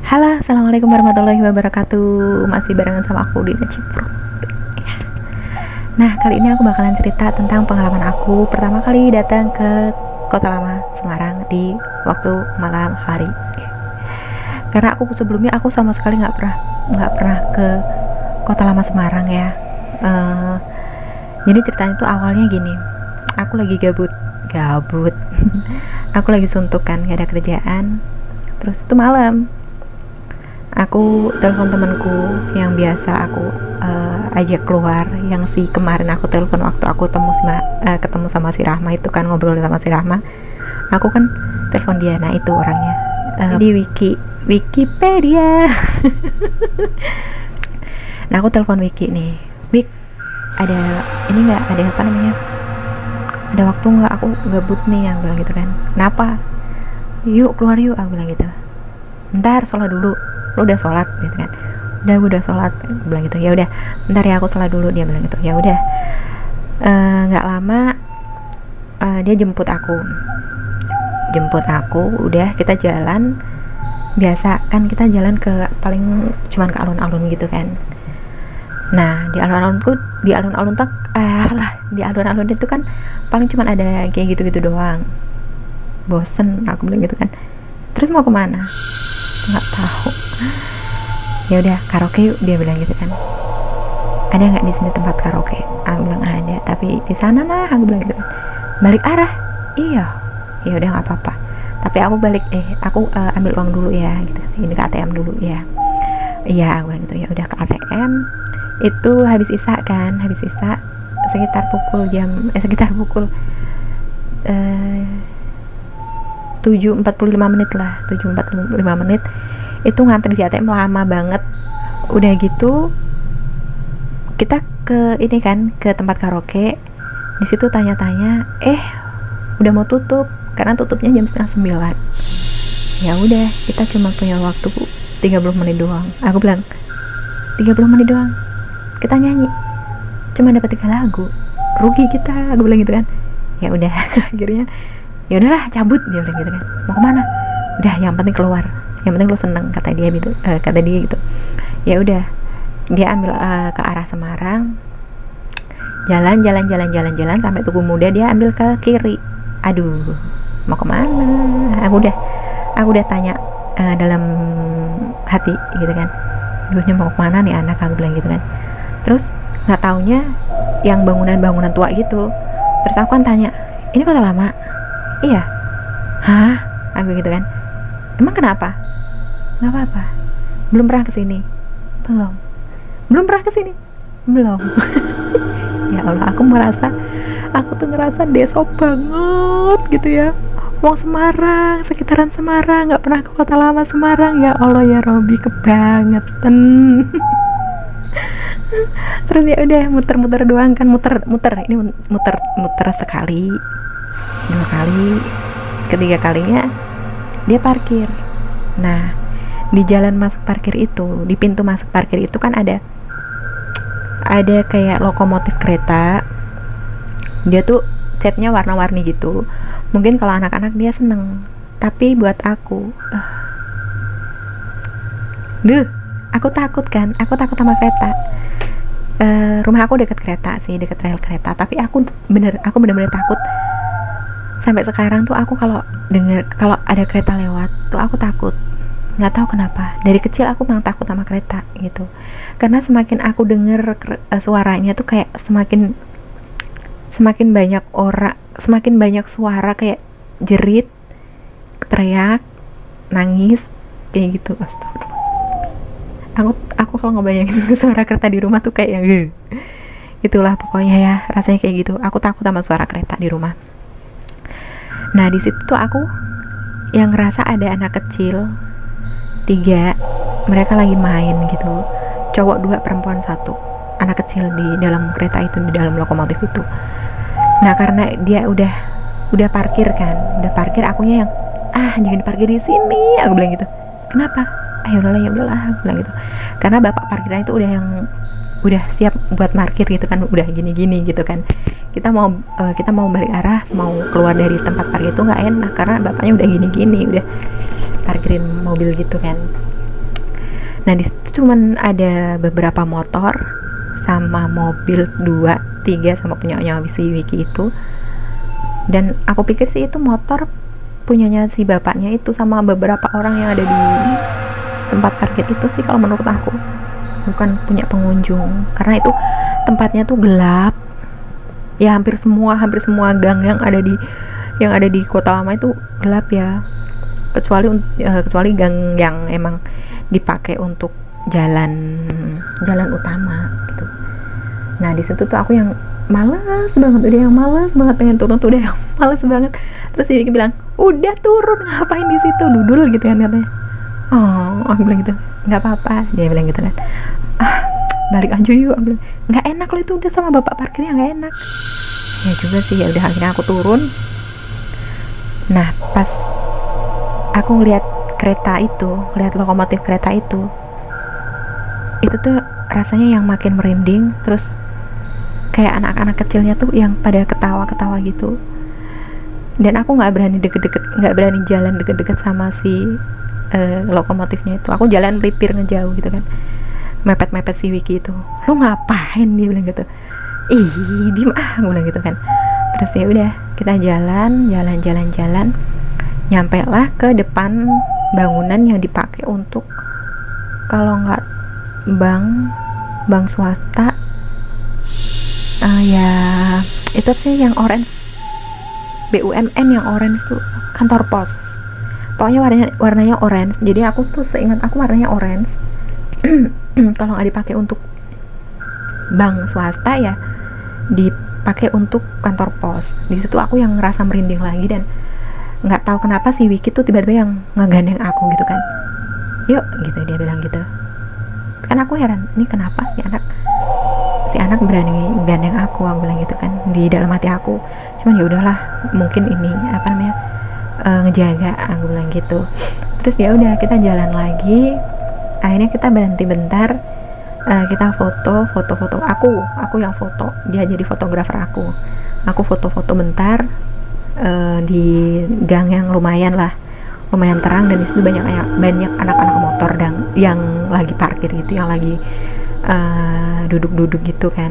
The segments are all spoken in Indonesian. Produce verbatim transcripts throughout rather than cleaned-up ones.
Halo, assalamualaikum warahmatullahi wabarakatuh. Masih barengan sama aku Dina Ciprut. Nah, kali ini aku bakalan cerita tentang pengalaman aku pertama kali datang ke Kota Lama Semarang di waktu malam hari. Karena aku sebelumnya aku sama sekali nggak pernah nggak pernah ke Kota Lama Semarang ya. Uh, jadi ceritanya itu awalnya gini. Aku lagi gabut, gabut. Aku lagi suntuk kan, gak ada kerjaan. Terus itu malam. Aku telepon temanku yang biasa aku uh, ajak keluar, yang si kemarin aku telepon waktu aku temu sama, uh, ketemu sama si Rahma itu kan, ngobrol sama si Rahma. Aku kan telepon dia, nah itu orangnya uh, di wiki Wikipedia. Nah aku telepon Wiki nih, Wik, ada ini nggak, ada apa namanya, ada waktu nggak, aku gabut nih, yang bilang gitu kan. Kenapa? Yuk keluar yuk, aku bilang gitu. Ntar sholat dulu. Lo udah sholat gitu kan? Udah, udah sholat, bilang gitu. Ya udah, bentar ya aku sholat dulu, dia bilang gitu. Ya udah, nggak uh, lama uh, dia jemput aku, jemput aku. Udah kita jalan biasa kan, kita jalan ke paling cuman ke alun-alun gitu kan. Nah di alun-alun tuh, di alun-alun tak, eh lah di alun-alun itu kan paling cuman ada kayak gitu-gitu doang. Bosen, aku bilang gitu kan. Terus mau kemana? Nggak tahu. Ya udah karaoke yuk, dia bilang gitu kan. Ada nggak di sini tempat karaoke? Aku bilang ada, tapi di sana lah, aku bilang gitu kan. Balik arah? Iya. Ya udah nggak apa-apa. Tapi aku balik, eh aku uh, ambil uang dulu ya, gitu. Ini ke A T M dulu ya. Iya, aku bilang gitu. Ya udah ke A T M. Itu habis isya kan, habis isya sekitar pukul jam, eh sekitar pukul uh, tujuh empat puluh lima menit lah, tujuh empat puluh lima menit. Itu ngantri di A T M lama banget. Udah gitu kita ke ini kan, ke tempat karaoke. Di situ tanya-tanya, eh udah mau tutup karena tutupnya jam setengah sembilan. Ya udah, kita cuma punya waktu tiga puluh menit doang. Aku bilang tiga puluh menit doang kita nyanyi, cuma dapat tiga lagu, rugi kita, aku bilang gitu kan. Ya udah, akhirnya ya udahlah cabut, dia bilang gitu kan. Mau kemana? Udah, yang penting keluar, yang penting lo seneng, kata dia gitu, uh, kata dia gitu. Ya udah, dia ambil uh, ke arah Semarang, jalan jalan jalan jalan jalan sampai Tugu Muda, dia ambil ke kiri. Aduh, mau kemana? Aku udah aku udah tanya uh, dalam hati gitu kan. Aduh, ini mau kemana nih anak, aku bilang gitu kan. Terus nggak taunya yang bangunan-bangunan tua gitu. Terus aku kan tanya, ini Kota Lama? Iya. Hah? Aku gitu kan. Emang kenapa? Nggak apa-apa. Belum pernah kesini? Belum. Belum pernah kesini? Belum. Ya Allah, aku merasa, aku tuh ngerasa deso banget gitu ya. Wong Semarang, sekitaran Semarang, nggak pernah ke Kota Lama Semarang. Ya Allah ya Robi, kebangetan. Terus ya udah muter-muter doang kan, muter-muter ini muter muter sekali, dua kali, ketiga kalinya dia parkir. Nah di jalan masuk parkir itu, di pintu masuk parkir itu kan ada ada kayak lokomotif kereta. Dia tuh catnya warna-warni gitu. Mungkin kalau anak-anak dia seneng, tapi buat aku uh, duh, aku takut kan, aku takut sama kereta. Uh, rumah aku dekat kereta sih, dekat rel kereta, tapi aku bener aku bener-bener takut. Sampai sekarang tuh aku kalau denger, kalau ada kereta lewat tuh aku takut, nggak tahu kenapa. Dari kecil aku memang takut sama kereta gitu, karena semakin aku denger uh, suaranya tuh kayak semakin semakin banyak orang, semakin banyak suara kayak jerit, teriak, nangis kayak gitu. Astagfirullah. Aku aku kalau ngebayangin suara kereta di rumah tuh kayak yang gitu. Itulah pokoknya ya, rasanya kayak gitu. Aku takut sama suara kereta di rumah. Nah di situ tuh aku yang ngerasa ada anak kecil tiga, mereka lagi main gitu, cowok dua, perempuan satu, anak kecil di dalam kereta itu, di dalam lokomotif itu. Nah karena dia udah udah parkir kan, udah parkir, akunya yang ah jangan parkir di sini, aku bilang gitu. Kenapa? Ayo udahlah, ya udahlah, aku bilang gitu. Karena bapak parkiran itu udah yang udah siap buat parkir gitu kan, udah gini-gini gitu kan. Kita mau uh, kita mau balik arah, mau keluar dari tempat parkir itu nggak enak karena bapaknya udah gini-gini, udah parkirin mobil gitu kan. Nah di situ cuman ada beberapa motor sama mobil dua tiga sama punyanya si Wiki itu. Dan aku pikir sih itu motor punyanya si bapaknya itu sama beberapa orang yang ada di tempat parkir itu sih kalau menurut aku, bukan punya pengunjung, karena itu tempatnya tuh gelap ya, hampir semua hampir semua gang yang ada di yang ada di Kota Lama itu gelap ya, kecuali uh, kecuali gang yang emang dipakai untuk jalan jalan utama gitu. Nah di situ tuh aku yang malas banget, udah yang malas banget pengen turun tuh, udah yang malas banget. Terus si Vicky bilang, udah turun, ngapain di situ, dudul gitu kan katanya. Oh, aku bilang gitu, nggak apa-apa, dia bilang gitu kan. Ah, balik aja yuk, aku bilang. Nggak enak loh itu, udah sama bapak parkirnya nggak enak. Ya juga sih, ya udah akhirnya aku turun. Nah pas aku ngeliat kereta itu, lihat lokomotif kereta itu, itu tuh rasanya yang makin merinding. Terus kayak anak-anak kecilnya tuh yang pada ketawa-ketawa gitu. Dan aku nggak berani deket-deket, nggak berani jalan deket-deket sama si uh, lokomotifnya itu. Aku jalan melipir ngejauh gitu kan, mepet-mepet si Wiki itu. Lu ngapain, dia bilang gitu. Ih, diem ah, aku bilang gitu kan. Terus ya udah, kita jalan, jalan, jalan, jalan, nyampe lah ke depan bangunan yang dipakai untuk, kalau nggak bank, bank swasta, uh, ya itu sih yang orange, B U M N yang orange tuh, kantor pos. Pokoknya warnanya warnanya orange. Jadi aku tuh seingat aku warnanya orange. Kalau nggak dipakai untuk bank swasta ya dipakai untuk kantor pos. Di situ aku yang ngerasa merinding lagi, dan nggak tahu kenapa si Wiki tuh tiba-tiba yang ngegandeng aku gitu kan. Yuk gitu, dia bilang gitu. Kan aku heran, ini kenapa si anak si anak berani gandeng aku, aku bilang gitu kan di dalam hati aku. Cuman ya udahlah, mungkin ini apa namanya, e, ngejaga, aku bilang gitu. Terus ya udah, kita jalan lagi. Akhirnya kita berhenti bentar, e, kita foto foto-foto. Aku aku yang foto, dia jadi fotografer aku. Aku foto-foto bentar e, di gang yang lumayan lah, lumayan terang, dan disitu banyak banyak anak-anak motor dan yang lagi parkir gitu, yang lagi uh, duduk-duduk gitu kan.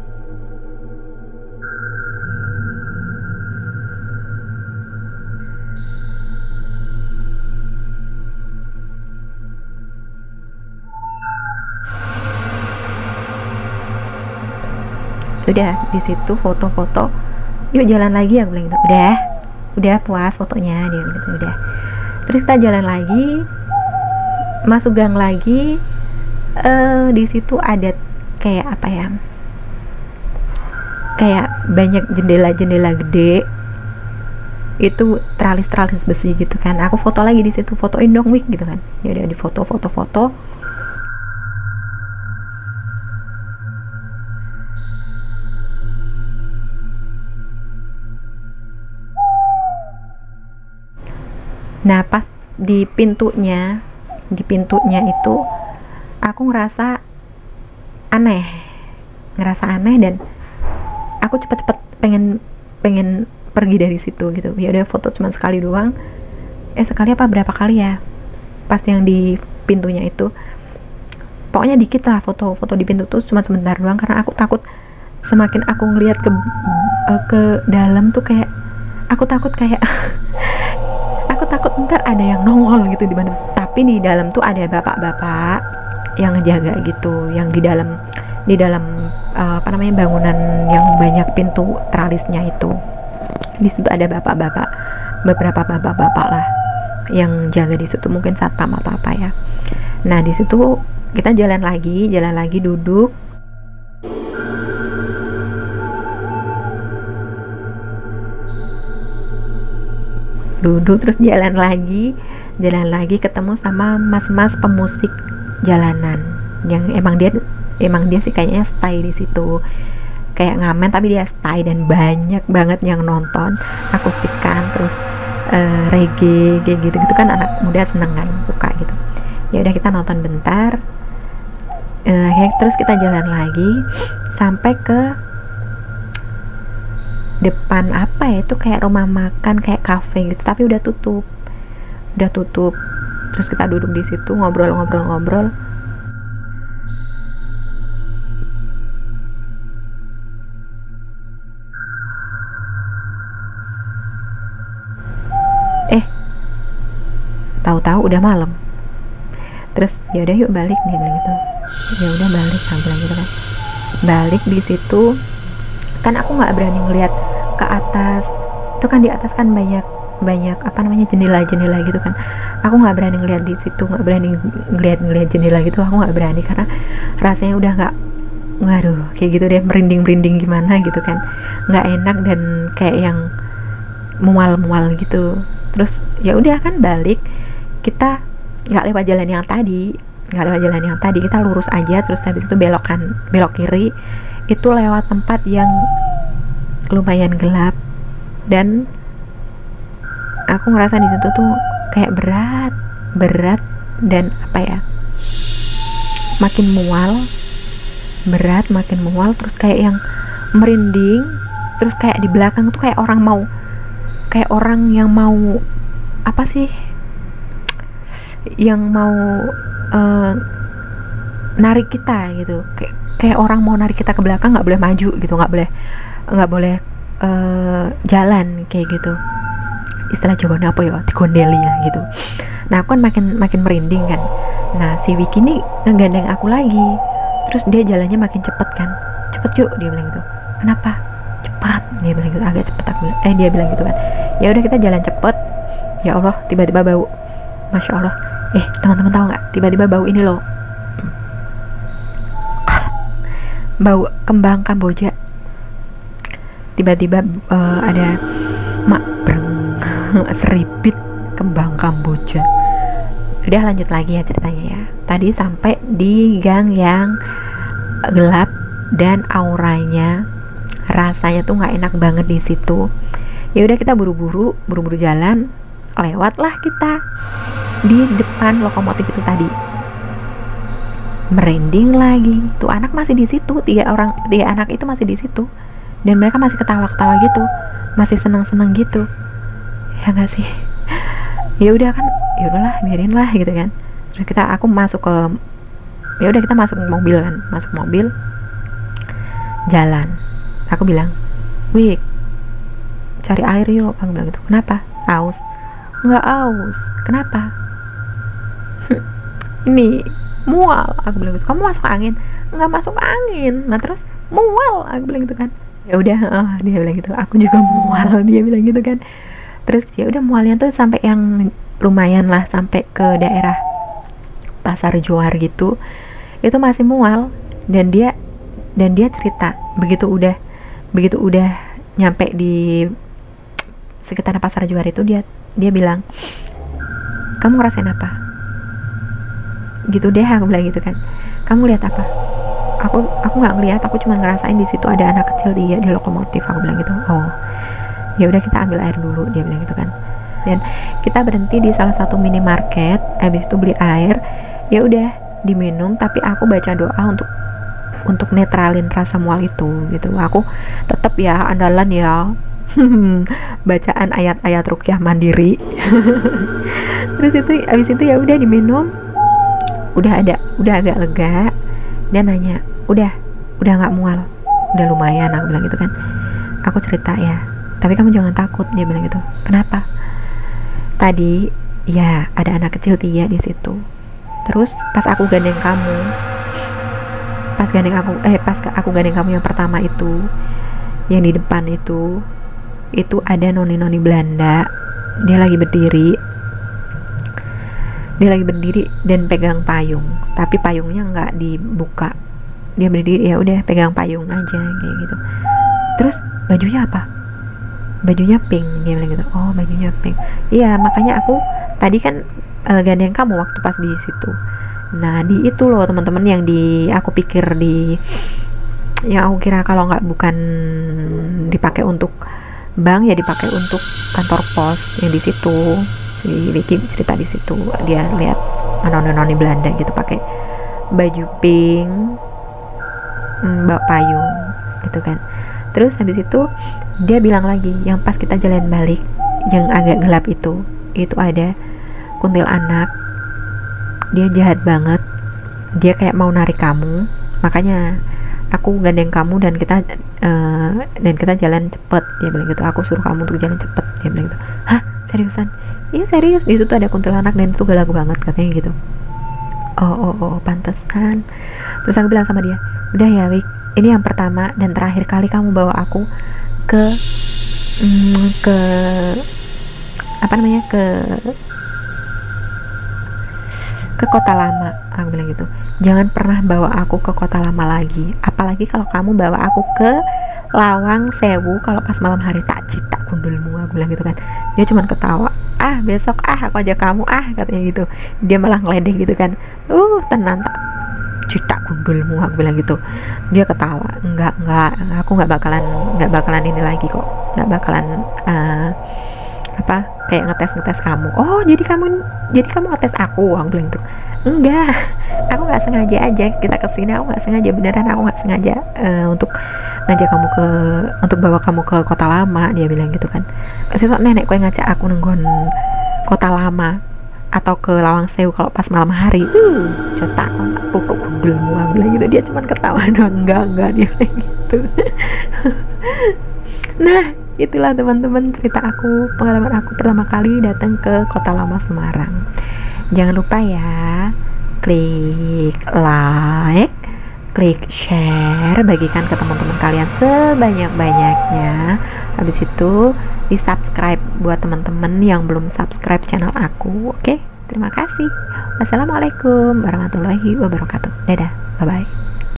Udah di situ foto-foto, yuk jalan lagi, aku bilang gitu. Udah, udah puas fotonya, dia gitu. Udah. Terus kita jalan lagi, masuk gang lagi. Uh, di situ ada kayak apa ya, kayak banyak jendela-jendela gede, itu tralis-tralis besi gitu kan. Aku foto lagi di situ, fotoin dong Wik gitu kan. Ya udah, di foto foto foto. Nah pas di pintunya di pintunya itu aku ngerasa aneh ngerasa aneh dan aku cepet-cepet pengen pengen pergi dari situ gitu. Ya udah, foto cuma sekali doang, eh sekali apa berapa kali ya, pas yang di pintunya itu pokoknya dikit lah, foto-foto di pintu tuh cuma sebentar doang, karena aku takut semakin aku ngeliat ke uh, ke dalam tuh kayak aku takut kayak aku takut ntar ada yang nongol gitu di mana. Tapi di dalam tuh ada bapak-bapak yang ngejaga gitu, yang di dalam di dalam uh, apa namanya, bangunan yang banyak pintu tralisnya itu. Di situ ada bapak-bapak, beberapa bapak-bapak lah yang jaga di situ, mungkin satpam atau apa ya. Nah di situ kita jalan lagi, jalan lagi duduk. Duduk terus jalan lagi, jalan lagi ketemu sama mas-mas pemusik jalanan yang emang dia emang dia sih kayaknya stay di situ, kayak ngamen tapi dia stay, dan banyak banget yang nonton akustikan, terus uh, reggae kayak gitu-gitu kan, anak muda seneng kan, suka gitu. Ya udah, kita nonton bentar, uh, ya, terus kita jalan lagi sampai ke depan apa ya, itu kayak rumah makan, kayak cafe gitu, tapi udah tutup udah tutup terus kita duduk di situ ngobrol-ngobrol-ngobrol. udah malam. Terus ya udah yuk balik, dia bilang gitu. Ya udah balik, aku bilang gitu kan. Balik di situ kan aku nggak berani ngeliat ke atas, itu kan di atas kan banyak banyak apa namanya jendela-jendela gitu kan. Aku nggak berani ngeliat di situ, nggak berani ngeliat ngeliat jendela gitu, aku nggak berani karena rasanya udah nggak, ngaduh kayak gitu deh, merinding merinding gimana gitu kan, nggak enak dan kayak yang mual-mual gitu. Terus ya udah kan balik, kita nggak lewat jalan yang tadi, nggak lewat jalan yang tadi, kita lurus aja, terus habis itu belokan belok kiri, itu lewat tempat yang lumayan gelap dan aku ngerasa di situ tuh kayak berat berat dan apa ya, makin mual, berat makin mual, terus kayak yang merinding, terus kayak di belakang tuh kayak orang mau, kayak orang yang mau apa sih, yang mau uh, narik kita gitu, kayak kayak orang mau narik kita ke belakang, nggak boleh maju gitu, nggak boleh nggak boleh uh, jalan kayak gitu. Istilah jawabannya apa ya, digondeli lah gitu. Nah aku kan makin makin merinding kan. Nah si Wiki ini ngegandeng aku lagi, terus dia jalannya makin cepet kan, cepet yuk dia bilang gitu. Kenapa cepat, dia bilang gitu, agak cepet aku bilang. eh dia bilang gitu kan. Ya udah kita jalan cepet. Ya Allah, tiba-tiba bau, masya Allah. Eh teman-teman tahu nggak, tiba-tiba bau ini loh, bau kembang Kamboja. Tiba-tiba uh, ada mak breng seripit kembang Kamboja. Udah lanjut lagi ya ceritanya ya. Tadi sampai di gang yang gelap dan auranya, rasanya tuh nggak enak banget di situ. Ya udah kita buru-buru buru-buru jalan, lewatlah kita di depan lokomotif itu tadi. Merinding lagi, tuh anak masih di situ, tiga orang tiga anak itu masih di situ dan mereka masih ketawa-ketawa gitu, masih senang-senang gitu ya nggak sih. Ya udah kan, ya udahlah biarin lah gitu kan. Terus kita aku masuk ke, ya udah kita masuk mobil kan, masuk mobil jalan. Aku bilang, Wik cari air yuk, aku bilang gitu. Kenapa? Aus? Nggak aus. Kenapa? Ini mual, aku bilang gitu. Kamu masuk angin? Nggak masuk angin. Nah terus mual, aku bilang gitu kan. Ya udah, oh, dia bilang gitu. Aku juga mual, dia bilang gitu kan. Terus ya udah mualnya tuh sampai yang lumayan lah, sampai ke daerah Pasar Johar gitu. Itu masih mual dan dia dan dia cerita begitu udah begitu udah nyampe di sekitar Pasar Johar itu, dia dia bilang, kamu ngerasain apa? Gitu deh, aku bilang gitu kan. Kamu lihat apa? Aku aku nggak ngeliat, aku cuma ngerasain di situ ada anak kecil dia di lokomotif, aku bilang gitu. Oh ya udah kita ambil air dulu, dia bilang gitu kan. Dan kita berhenti di salah satu minimarket, habis itu beli air. Ya udah diminum, tapi aku baca doa untuk untuk netralin rasa mual itu gitu. Aku tetap ya andalan ya bacaan ayat-ayat ruqyah mandiri. Terus itu habis itu ya udah diminum, udah ada udah agak lega. Dan nanya, udah udah nggak mual, udah lumayan, aku bilang gitu kan. Aku cerita ya, tapi kamu jangan takut, dia bilang gitu. Kenapa? Tadi ya ada anak kecil Tia di situ. Terus pas aku gandeng kamu, pas gandeng aku eh pas aku gandeng kamu yang pertama itu, yang di depan itu, itu ada noni-noni Belanda. Dia lagi berdiri, dia lagi berdiri dan pegang payung, tapi payungnya nggak dibuka. Dia berdiri, ya udah pegang payung aja kayak gitu. Terus bajunya apa? Bajunya pink, dia bilang gitu. Oh bajunya pink. Iya makanya aku tadi kan uh, gandeng kamu waktu pas di situ. Nah di itu loh teman-teman, yang di aku pikir di, yang aku kira kalau nggak bukan dipakai untuk bank ya dipakai untuk kantor pos yang di situ. Si Vicky cerita di situ dia lihat noni-noni Belanda gitu pakai baju pink, bawa payung gitu kan. Terus habis itu dia bilang lagi, yang pas kita jalan balik yang agak gelap itu, itu ada kuntilanak. Dia jahat banget, dia kayak mau narik kamu, makanya aku gandeng kamu dan kita uh, dan kita jalan cepet, dia bilang gitu. Aku suruh kamu untuk jalan cepet, dia bilang gitu. Hah seriusan? iya serius, di situ tuh ada kuntilanak dan itu galaku banget katanya gitu. Oh oh oh pantesan. Terus aku bilang sama dia, udah ya Wik, ini yang pertama dan terakhir kali kamu bawa aku ke mm, ke apa namanya, ke ke kota lama, aku bilang gitu. Jangan pernah bawa aku ke kota lama lagi, apalagi kalau kamu bawa aku ke Lawang Sewu kalau pas malam hari, tak citak kundulmu, aku bilang gitu kan. Dia cuman ketawa, ah besok ah aku ajak kamu ah, katanya gitu. Dia malah ngeledek gitu kan, uh tenang tak citak kundulmu, aku bilang gitu. Dia ketawa, enggak enggak aku nggak bakalan nggak bakalan ini lagi kok, nggak bakalan uh, apa kayak ngetes ngetes kamu. Oh jadi kamu jadi kamu ngetes aku, aku bilang gitu. Enggak, aku nggak sengaja aja kita kesini, aku nggak sengaja, beneran aku nggak sengaja uh, untuk ngajak kamu ke untuk bawa kamu ke kota lama, dia bilang gitu kan. Sesuk nenek kue ngajak aku nenggon kota lama atau ke Lawang Sewu kalau pas malam hari, uh cetak tutup gundelmu, aku bilang gitu. Dia cuma ketawa doang, enggak enggak, dia bilang gitu. Nah itulah teman-teman cerita aku, pengalaman aku pertama kali datang ke kota lama Semarang. Jangan lupa ya, klik like, klik share, bagikan ke teman-teman kalian sebanyak-banyaknya. Habis itu di subscribe buat teman-teman yang belum subscribe channel aku. Oke, terima kasih. Wassalamualaikum warahmatullahi wabarakatuh. Dadah, bye bye.